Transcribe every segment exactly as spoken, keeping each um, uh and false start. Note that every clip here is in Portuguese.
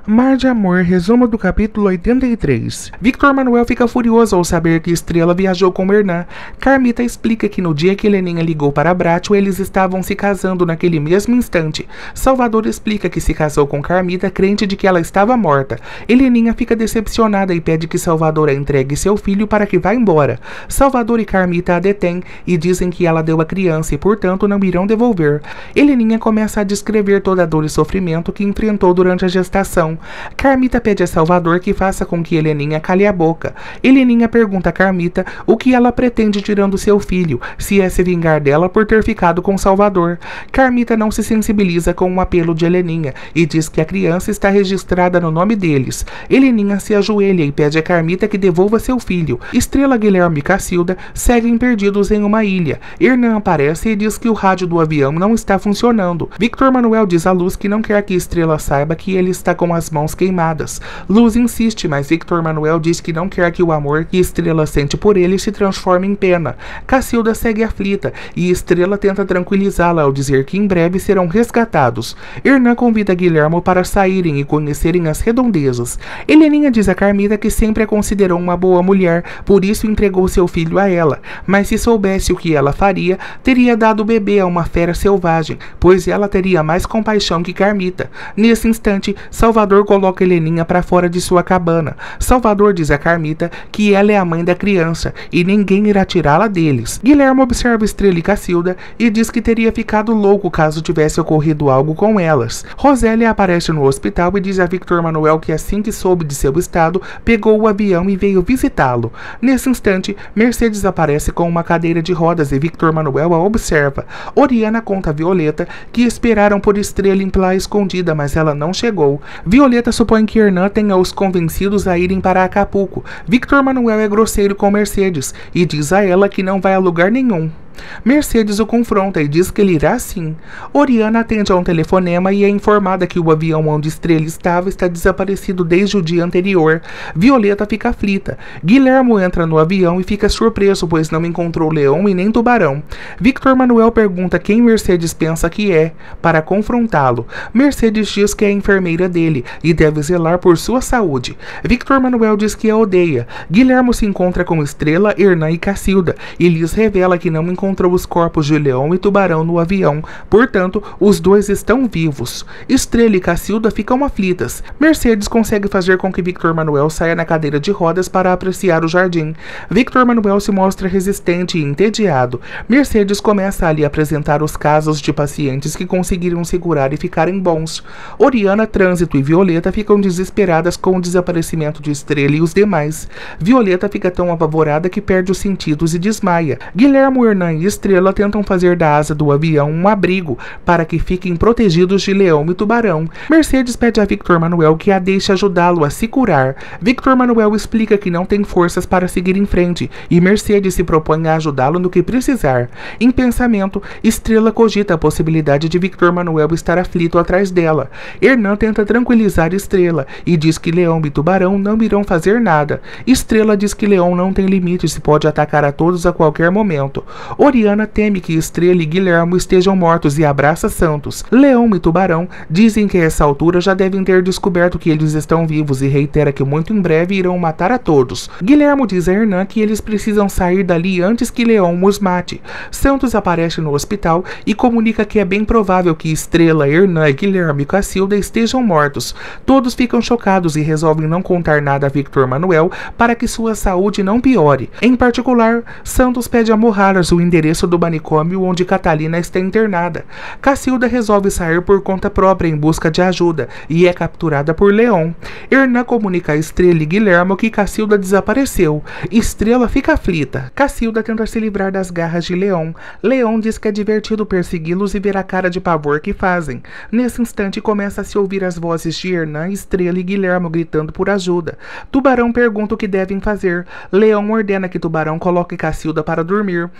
Mar de Amor, resumo do capítulo oitenta e três. Victor Manuel fica furioso ao saber que Estrela viajou com Hernan. Carmita explica que no dia que Heleninha ligou para Bratio, eles estavam se casando naquele mesmo instante. Salvador explica que se casou com Carmita, crente de que ela estava morta. Heleninha fica decepcionada e pede que Salvador a entregue seu filho para que vá embora. Salvador e Carmita a detêm e dizem que ela deu a criança e, portanto, não irão devolver. Heleninha começa a descrever toda a dor e sofrimento que enfrentou durante a gestação. Carmita pede a Salvador que faça com que Heleninha cale a boca. Heleninha pergunta a Carmita o que ela pretende tirando seu filho, se é se vingar dela por ter ficado com Salvador. Carmita não se sensibiliza com o apelo de Heleninha e diz que a criança está registrada no nome deles. Heleninha se ajoelha e pede a Carmita que devolva seu filho. Estrela, Guilherme e Cacilda seguem perdidos em uma ilha. Hernan aparece e diz que o rádio do avião não está funcionando. Victor Manuel diz a Luz que não quer que Estrela saiba que ele está com as mãos queimadas. Luz insiste, mas Victor Manuel diz que não quer que o amor que Estrela sente por ele se transforme em pena. Cacilda segue aflita e Estrela tenta tranquilizá-la ao dizer que em breve serão resgatados. Hernan convida Guilhermo para saírem e conhecerem as redondezas. Heleninha diz a Carmita que sempre a considerou uma boa mulher, por isso entregou seu filho a ela, mas se soubesse o que ela faria, teria dado o bebê a uma fera selvagem, pois ela teria mais compaixão que Carmita. Nesse instante, Salvador coloca Heleninha para fora de sua cabana. Salvador diz a Carmita que ela é a mãe da criança e ninguém irá tirá-la deles. Guilherme observa Estrela e Cacilda e diz que teria ficado louco caso tivesse ocorrido algo com elas. Rosélia aparece no hospital e diz a Victor Manuel que assim que soube de seu estado, pegou o avião e veio visitá-lo. Nesse instante, Mercedes aparece com uma cadeira de rodas e Victor Manuel a observa. Oriana conta a Violeta que esperaram por Estrela em Plá escondida, mas ela não chegou. Violeta supõe que Hernan tenha os convencidos a irem para Acapulco. Victor Manuel é grosseiro com Mercedes e diz a ela que não vai a lugar nenhum. Mercedes o confronta e diz que ele irá sim. Oriana atende a um telefonema e é informada que o avião onde Estrela estava está desaparecido desde o dia anterior. Violeta fica aflita. Guilhermo entra no avião e fica surpreso, pois não encontrou Leão e nem Tubarão. Victor Manuel pergunta quem Mercedes pensa que é, para confrontá-lo. Mercedes diz que é a enfermeira dele e deve zelar por sua saúde. Victor Manuel diz que a odeia. Guilhermo se encontra com Estrela, Hernan e Cacilda e lhes revela que não encontrou encontrou os corpos de Leão e Tubarão no avião, portanto, os dois estão vivos. Estrela e Cacilda ficam aflitas. Mercedes consegue fazer com que Victor Manuel saia na cadeira de rodas para apreciar o jardim. Victor Manuel se mostra resistente e entediado. Mercedes começa a lhe apresentar os casos de pacientes que conseguiram segurar e ficarem bons. Oriana, Trânsito e Violeta ficam desesperadas com o desaparecimento de Estrela e os demais. Violeta fica tão apavorada que perde os sentidos e desmaia. Guilhermo, Hernan e Estrela tentam fazer da asa do avião um abrigo para que fiquem protegidos de Leão e Tubarão. Mercedes pede a Victor Manuel que a deixe ajudá-lo a se curar. Victor Manuel explica que não tem forças para seguir em frente e Mercedes se propõe a ajudá-lo no que precisar. Em pensamento, Estrela cogita a possibilidade de Victor Manuel estar aflito atrás dela. Hernan tenta tranquilizar Estrela e diz que Leão e Tubarão não irão fazer nada. Estrela diz que Leão não tem limites e pode atacar a todos a qualquer momento. Oriana teme que Estrela e Guilhermo estejam mortos e abraça Santos. Leão e Tubarão dizem que a essa altura já devem ter descoberto que eles estão vivos e reitera que muito em breve irão matar a todos. Guilhermo diz a Hernan que eles precisam sair dali antes que Leão os mate. Santos aparece no hospital e comunica que é bem provável que Estrela, Hernan, Guilhermo e Cacilda estejam mortos. Todos ficam chocados e resolvem não contar nada a Victor Manuel para que sua saúde não piore. Em particular, Santos pede a Moharas o endereço do manicômio onde Catalina está internada. Cacilda resolve sair por conta própria em busca de ajuda e é capturada por Leão. Hernan comunica a Estrela e Guilhermo que Cacilda desapareceu. Estrela fica aflita. Cacilda tenta se livrar das garras de Leão. Leão diz que é divertido persegui-los e ver a cara de pavor que fazem. Nesse instante começa a se ouvir as vozes de Hernan, Estrela e Guilhermo gritando por ajuda. Tubarão pergunta o que devem fazer. Leão ordena que Tubarão coloque Cacilda para dormir. Cacilda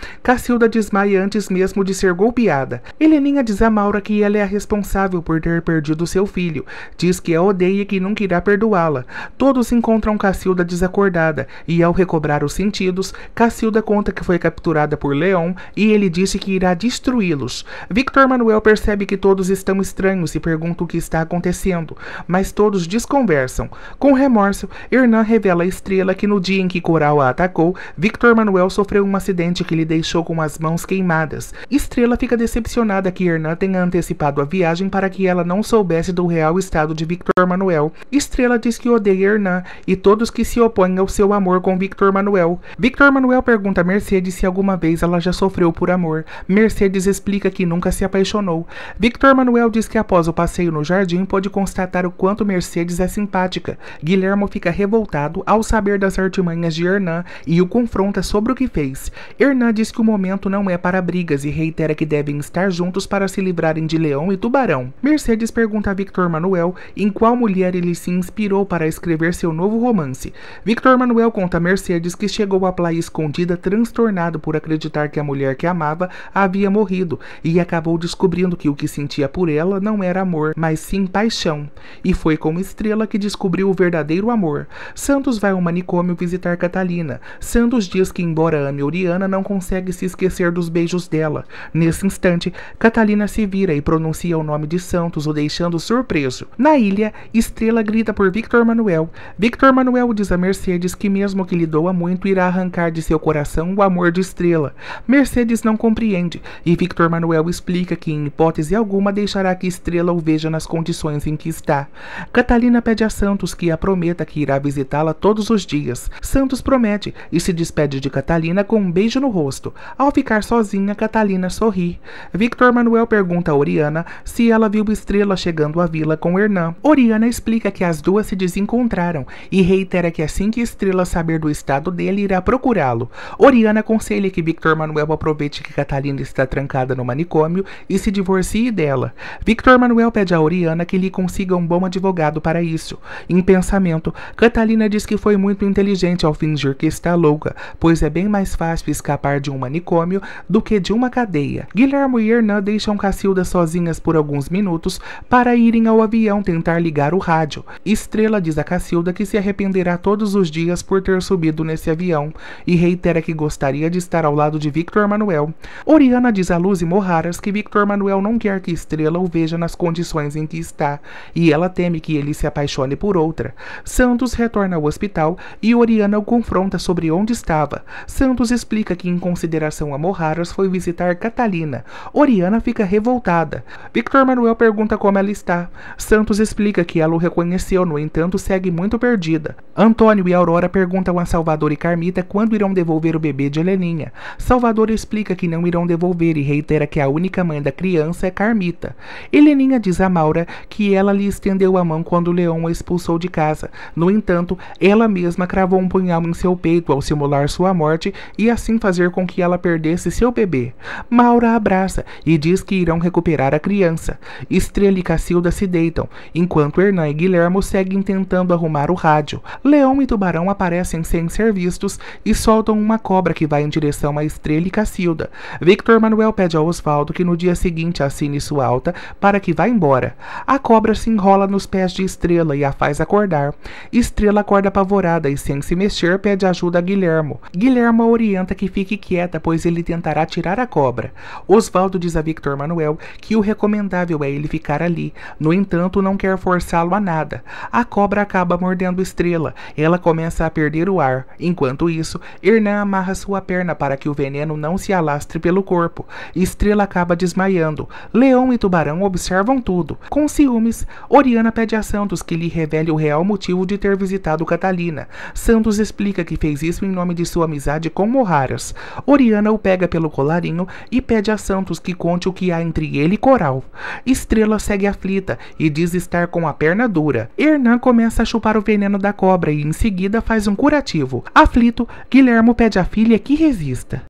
Cacilda desmaia antes mesmo de ser golpeada. Heleninha diz a Maura que ela é a responsável por ter perdido seu filho. Diz que a odeia e que nunca irá perdoá-la. Todos encontram Cacilda desacordada e, ao recobrar os sentidos, Cacilda conta que foi capturada por Leon e ele disse que irá destruí-los. Victor Manuel percebe que todos estão estranhos e pergunta o que está acontecendo, mas todos desconversam. Com remorso, Hernan revela a Estrela que no dia em que Coral a atacou, Victor Manuel sofreu um acidente que lhe deixou com as mãos queimadas. Estrela fica decepcionada que Hernan tenha antecipado a viagem para que ela não soubesse do real estado de Victor Manuel. Estrela diz que odeia Hernan e todos que se opõem ao seu amor com Victor Manuel. Victor Manuel pergunta a Mercedes se alguma vez ela já sofreu por amor. Mercedes explica que nunca se apaixonou. Victor Manuel diz que após o passeio no jardim pôde constatar o quanto Mercedes é simpática. Guilhermo fica revoltado ao saber das artimanhas de Hernan e o confronta sobre o que fez. Hernan diz que o momento não é para brigas e reitera que devem estar juntos para se livrarem de Leão e Tubarão. Mercedes pergunta a Victor Manuel em qual mulher ele se inspirou para escrever seu novo romance. Victor Manuel conta a Mercedes que chegou à praia escondida transtornado por acreditar que a mulher que amava havia morrido e acabou descobrindo que o que sentia por ela não era amor, mas sim paixão. E foi como Estrela que descobriu o verdadeiro amor. Santos vai ao manicômio visitar Catalina. Santos diz que, embora ame Oriana, não consegue se esquecer dos beijos dela. Nesse instante, Catalina se vira e pronuncia o nome de Santos, o deixando surpreso. Na ilha, Estrela grita por Victor Manuel. Victor Manuel diz a Mercedes que mesmo que lhe doa muito, irá arrancar de seu coração o amor de Estrela. Mercedes não compreende e Victor Manuel explica que em hipótese alguma deixará que Estrela o veja nas condições em que está. Catalina pede a Santos que a prometa que irá visitá-la todos os dias. Santos promete e se despede de Catalina com um beijo no rosto. Ao ficar sozinha, Catalina sorri. Victor Manuel pergunta a Oriana se ela viu Estrela chegando à vila com Hernan. Oriana explica que as duas se desencontraram e reitera que assim que Estrela saber do estado dele, irá procurá-lo. Oriana aconselha que Victor Manuel aproveite que Catalina está trancada no manicômio e se divorcie dela. Victor Manuel pede a Oriana que lhe consiga um bom advogado para isso. Em pensamento, Catalina diz que foi muito inteligente ao fingir que está louca, pois é bem mais fácil escapar de um manicômio do que de uma cadeia. Guilhermo e Hernan deixam Cacilda sozinhas por alguns minutos para irem ao avião tentar ligar o rádio. Estrela diz a Cacilda que se arrependerá todos os dias por ter subido nesse avião e reitera que gostaria de estar ao lado de Victor Manuel. Oriana diz a Luz e Moraras que Victor Manuel não quer que Estrela o veja nas condições em que está e ela teme que ele se apaixone por outra. Santos retorna ao hospital e Oriana o confronta sobre onde estava. Santos explica que, em consideração a Moraras, foi visitar Catalina. Oriana fica revoltada. Victor Manuel pergunta como ela está. Santos explica que ela o reconheceu, no entanto segue muito perdida. Antônio e Aurora perguntam a Salvador e Carmita quando irão devolver o bebê de Heleninha. Salvador explica que não irão devolver e reitera que a única mãe da criança é Carmita. Heleninha diz a Maura que ela lhe estendeu a mão quando Leon a expulsou de casa. No entanto, ela mesma cravou um punhal em seu peito ao simular sua morte e assim fazer com que ela perdesse seu bebê. Maura a abraça e diz que irão recuperar a criança. Estrela e Cacilda se deitam, enquanto Hernan e Guilhermo seguem tentando arrumar o rádio. Leão e Tubarão aparecem sem ser vistos e soltam uma cobra que vai em direção a Estrela e Cacilda. Victor Manuel pede a Osvaldo que no dia seguinte assine sua alta para que vá embora. A cobra se enrola nos pés de Estrela e a faz acordar. Estrela acorda apavorada e, sem se mexer, pede ajuda a Guilhermo. Guilhermo a orienta que fique quieta, pois ele tentará tirar a cobra. Osvaldo diz a Victor Manuel que o recomendável é ele ficar ali. No entanto, não quer forçá-lo a nada. A cobra acaba mordendo Estrela. Ela começa a perder o ar. Enquanto isso, Hernan amarra sua perna para que o veneno não se alastre pelo corpo. Estrela acaba desmaiando. Leão e Tubarão observam tudo. Com ciúmes, Oriana pede a Santos que lhe revele o real motivo de ter visitado Catalina. Santos explica que fez isso em nome de sua amizade com Moraras. Oriana o pega pelo colarinho e pede a Santos que conte o que há entre ele e Coral. Estrela segue aflita e diz estar com a perna dura. Hernan começa a chupar o veneno da cobra e em seguida faz um curativo. Aflito, Guilhermo pede à filha que resista.